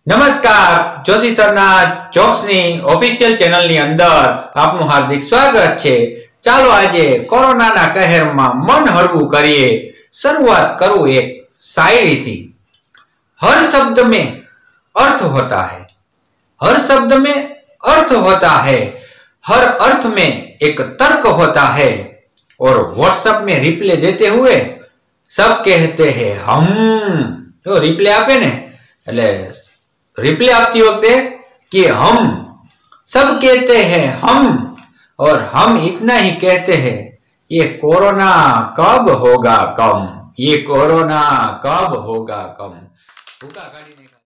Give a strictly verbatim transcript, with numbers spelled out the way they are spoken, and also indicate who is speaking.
Speaker 1: નમસ્કાર, જોશી સરના જોક્સની ઓફિશિયલ ચેનલની અંદર આપનું હાર્દિક સ્વાગત છે। ચાલો આજે કોરોનાના કહેરમાં મન હળવું કરીએ। શરૂઆત કરું એક શાયરીથી। हर शब्द में अर्थ होता है, हर शब्द में अर्थ होता है, हर अर्थ में एक तर्क होता है, और व्हाट्सएप में रिप्लाई देते हुए सब कहते हैं हम। जो रिप्लाई आपे ने એટલે रिप्लाई आपती वक्त कि हम सब कहते हैं हम, और हम इतना ही कहते हैं ये कोरोना कब होगा कम, ये कोरोना कब होगा कम। भूखा काढ़ी